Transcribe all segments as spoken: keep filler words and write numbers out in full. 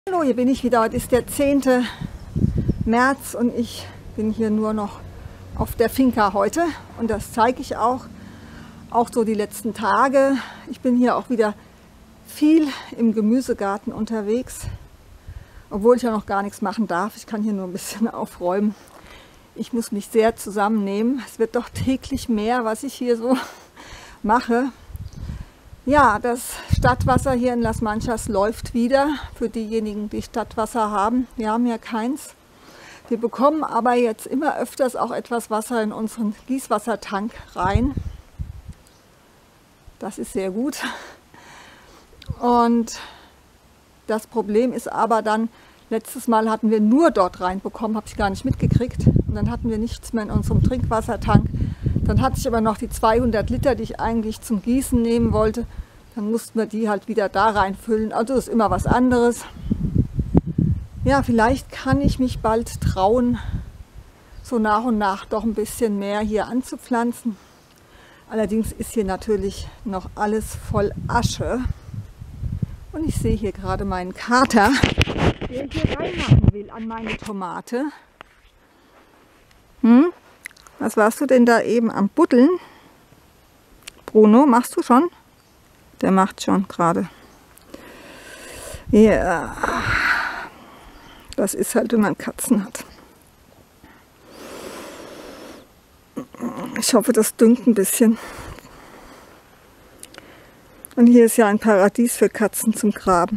Hallo, hier bin ich wieder. Heute ist der zehnte März und ich bin hier nur noch auf der Finca heute. Und das zeige ich auch, auch so die letzten Tage. Ich bin hier auch wieder viel im Gemüsegarten unterwegs, obwohl ich ja noch gar nichts machen darf. Ich kann hier nur ein bisschen aufräumen. Ich muss mich sehr zusammennehmen. Es wird doch täglich mehr, was ich hier so mache. Ja, das Stadtwasser hier in Las Manchas läuft wieder für diejenigen, die Stadtwasser haben. Wir haben ja keins. Wir bekommen aber jetzt immer öfters auch etwas Wasser in unseren Gießwassertank rein. Das ist sehr gut. Und das Problem ist aber dann, letztes Mal hatten wir nur dort reinbekommen, habe ich gar nicht mitgekriegt. Und dann hatten wir nichts mehr in unserem Trinkwassertank. Dann hatte ich aber noch die zweihundert Liter, die ich eigentlich zum Gießen nehmen wollte. Dann mussten wir die halt wieder da reinfüllen. Also das ist immer was anderes. Ja, vielleicht kann ich mich bald trauen, so nach und nach doch ein bisschen mehr hier anzupflanzen. Allerdings ist hier natürlich noch alles voll Asche. Und ich sehe hier gerade meinen Kater, der hier reinmachen will an meine Tomate. Hm? Was warst du denn da eben am Buddeln? Bruno, machst du schon? Der macht schon gerade. Ja, das ist halt, wenn man Katzen hat. Ich hoffe, das düngt ein bisschen. Und hier ist ja ein Paradies für Katzen zum Graben.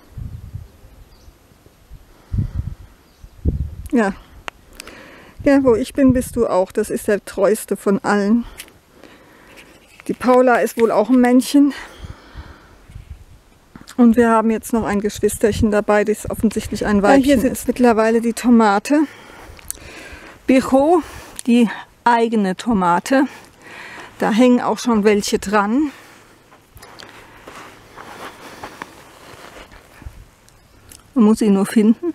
Ja. Ja, wo ich bin, bist du auch. Das ist der treueste von allen. Die Paula ist wohl auch ein Männchen. Und wir haben jetzt noch ein Geschwisterchen dabei, das ist offensichtlich ein Weibchen. Ja, hier sitzt ist mittlerweile die Tomate. Bicho, die eigene Tomate. Da hängen auch schon welche dran. Man muss sie nur finden.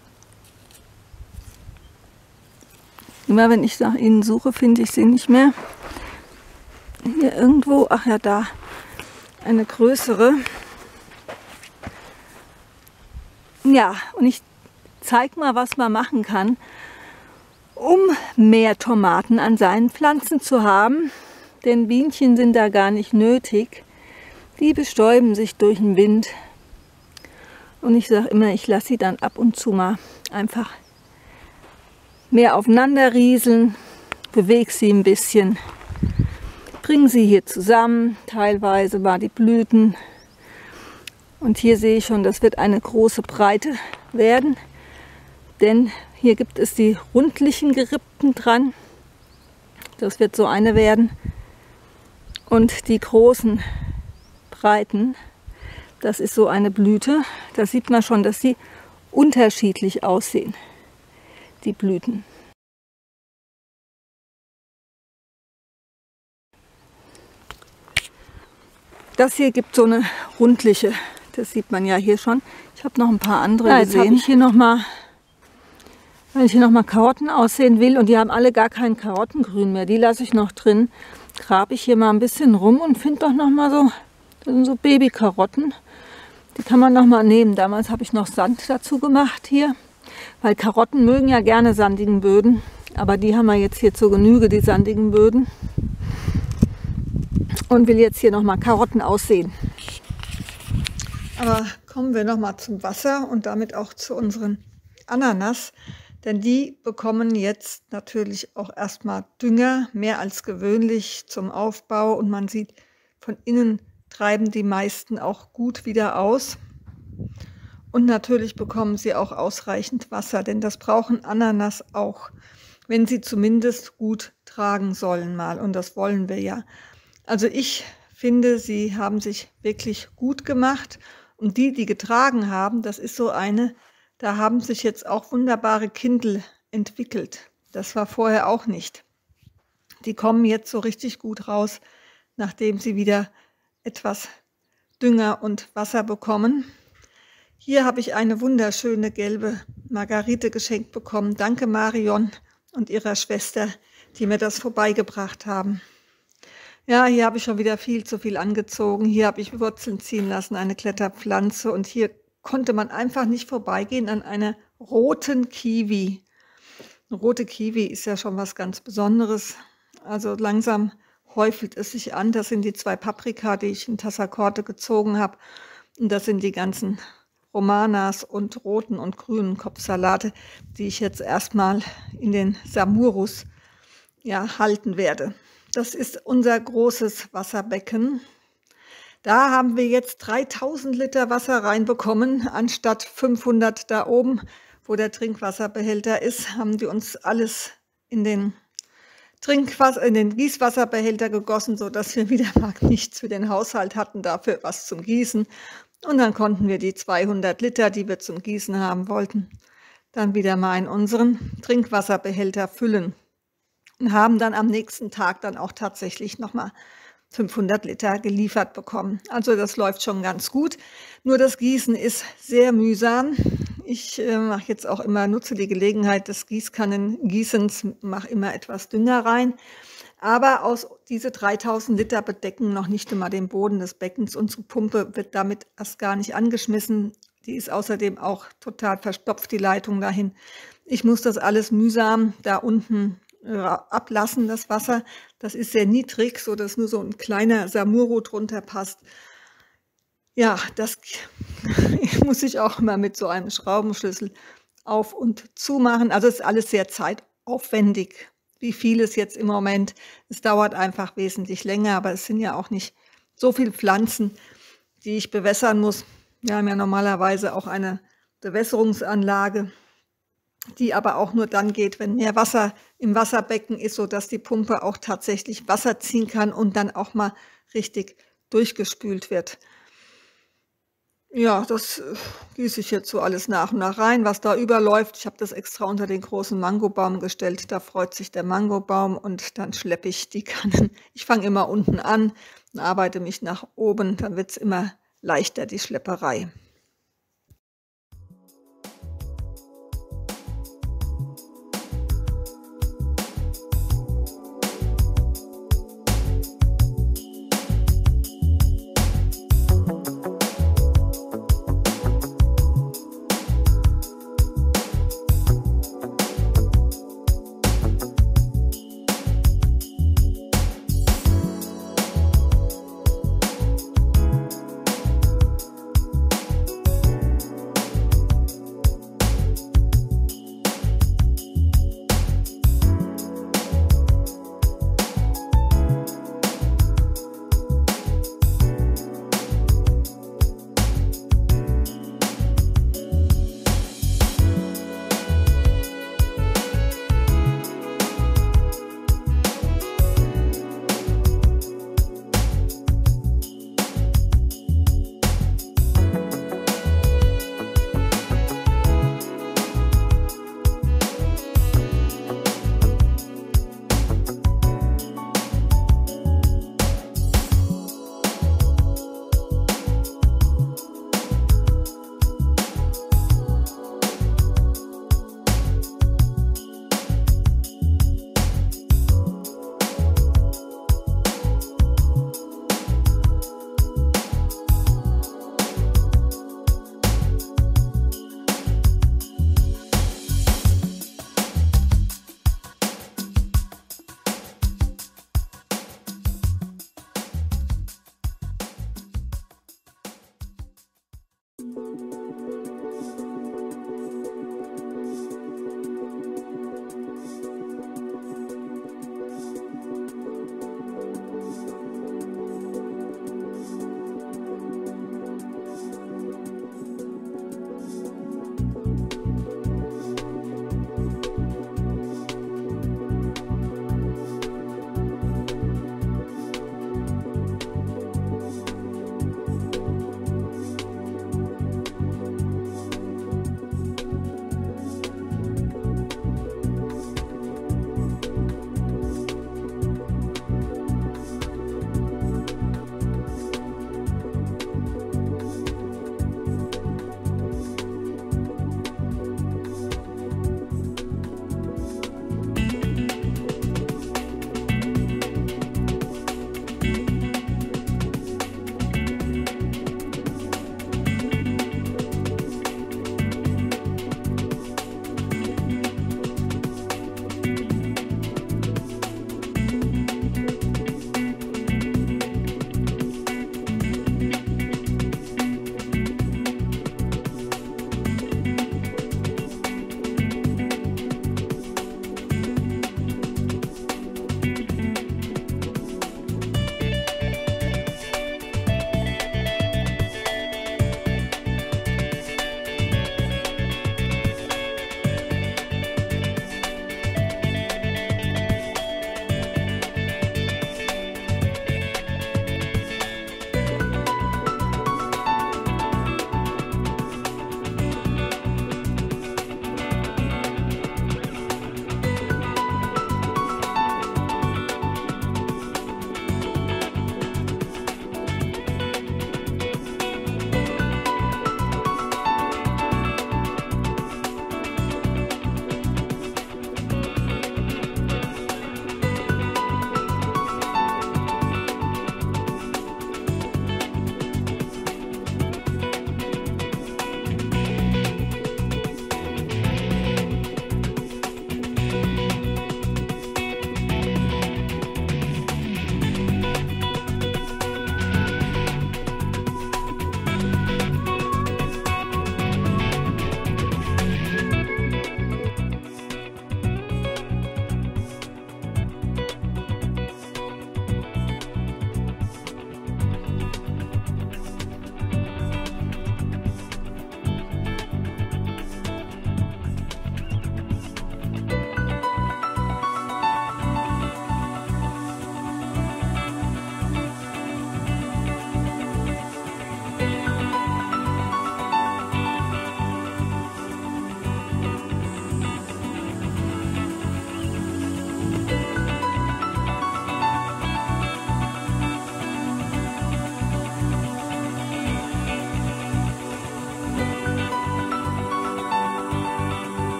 Immer wenn ich nach ihnen suche, finde ich sie nicht mehr. Hier irgendwo, ach ja, da, eine größere. Ja, und ich zeige mal, was man machen kann, um mehr Tomaten an seinen Pflanzen zu haben. Denn Bienchen sind da gar nicht nötig. Die bestäuben sich durch den Wind. Und ich sage immer, ich lasse sie dann ab und zu mal einfach mehr aufeinander rieseln, bewege sie ein bisschen, bringe sie hier zusammen, teilweise mal die Blüten. Und hier sehe ich schon, das wird eine große Breite werden, denn hier gibt es die rundlichen Gerippten dran. Das wird so eine werden. Und die großen Breiten, das ist so eine Blüte. Da sieht man schon, dass sie unterschiedlich aussehen, die Blüten. Das hier gibt so eine rundliche, das sieht man ja hier schon. Ich habe noch ein paar andere ja, jetzt gesehen. Habe ich hier noch mal, weil ich hier noch mal Karotten aussehen will und die haben alle gar kein Karottengrün mehr. Die lasse ich noch drin. Grabe ich hier mal ein bisschen rum und finde doch noch mal so, das sind so Babykarotten. Die kann man noch mal nehmen. Damals habe ich noch Sand dazu gemacht hier. Weil Karotten mögen ja gerne sandigen Böden, aber die haben wir jetzt hier zur Genüge, die sandigen Böden. Und will jetzt hier nochmal Karotten aussehen. Aber kommen wir nochmal zum Wasser und damit auch zu unseren Ananas. Denn die bekommen jetzt natürlich auch erstmal Dünger, mehr als gewöhnlich zum Aufbau. Und man sieht, von innen treiben die meisten auch gut wieder aus. Und natürlich bekommen sie auch ausreichend Wasser, denn das brauchen Ananas auch, wenn sie zumindest gut tragen sollen mal. Und das wollen wir ja. Also ich finde, sie haben sich wirklich gut gemacht. Und die, die getragen haben, das ist so eine, da haben sich jetzt auch wunderbare Kindel entwickelt. Das war vorher auch nicht. Die kommen jetzt so richtig gut raus, nachdem sie wieder etwas Dünger und Wasser bekommen. Hier habe ich eine wunderschöne gelbe Margarite geschenkt bekommen. Danke Marion und ihrer Schwester, die mir das vorbeigebracht haben. Ja, hier habe ich schon wieder viel zu viel angezogen. Hier habe ich Wurzeln ziehen lassen, eine Kletterpflanze. Und hier konnte man einfach nicht vorbeigehen an einer roten Kiwi. 'Ne rote Kiwi ist ja schon was ganz Besonderes. Also, langsam häufelt es sich an. Das sind die zwei Paprika, die ich in Tassacorte gezogen habe. Und das sind die ganzen Romanas und roten und grünen Kopfsalate, die ich jetzt erst mal in den Samurus, ja, halten werde. Das ist unser großes Wasserbecken. Da haben wir jetzt dreitausend Liter Wasser reinbekommen, anstatt fünfhundert da oben, wo der Trinkwasserbehälter ist, haben die uns alles in den Trinkwas in den Gießwasserbehälter gegossen, sodass wir wieder mal nichts für den Haushalt hatten, dafür was zum Gießen. Und dann konnten wir die zweihundert Liter, die wir zum Gießen haben wollten, dann wieder mal in unseren Trinkwasserbehälter füllen und haben dann am nächsten Tag dann auch tatsächlich noch mal fünfhundert Liter geliefert bekommen. Also, das läuft schon ganz gut. Nur das Gießen ist sehr mühsam. Ich, äh, mache jetzt auch immer nutze die Gelegenheit des Gießkannengießens, mache immer etwas Dünger rein. Aber aus diese dreitausend Liter bedecken noch nicht einmal den Boden des Beckens. Unsere Pumpe wird damit erst gar nicht angeschmissen. Die ist außerdem auch total verstopft, die Leitung dahin. Ich muss das alles mühsam da unten, äh, ablassen, das Wasser. Das ist sehr niedrig, sodass nur so ein kleiner Samuro drunter passt. Ja, das muss ich auch immer mit so einem Schraubenschlüssel auf und zumachen. Also, es ist alles sehr zeitaufwendig, wie vieles jetzt im Moment. Es dauert einfach wesentlich länger, aber es sind ja auch nicht so viele Pflanzen, die ich bewässern muss. Wir haben ja normalerweise auch eine Bewässerungsanlage, die aber auch nur dann geht, wenn mehr Wasser im Wasserbecken ist, sodass die Pumpe auch tatsächlich Wasser ziehen kann und dann auch mal richtig durchgespült wird. Ja, das, äh, gieße ich jetzt so alles nach und nach rein, was da überläuft. Ich habe das extra unter den großen Mangobaum gestellt, da freut sich der Mangobaum und dann schleppe ich die Kannen. Ich fange immer unten an und arbeite mich nach oben, dann wird's immer leichter, die Schlepperei.